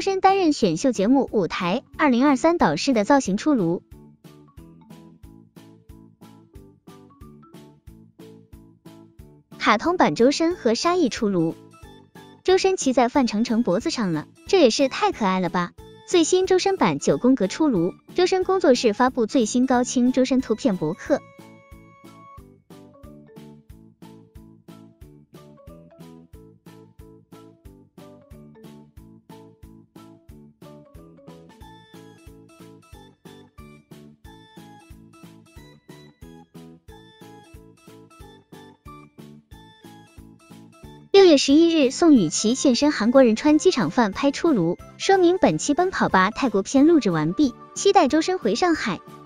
深担任选秀节目舞台2023导师的造型出炉。卡通版周深和沙溢出炉，周深骑在范丞丞脖子上了，这也是太可爱了吧！最新周深版9宫格出炉，周深工作室发布最新高清周深图片博客。6月11日，宋雨琦现身韩国仁川机场饭拍出炉，说明本期奔跑吧泰国篇录制完毕，期待周深回上海。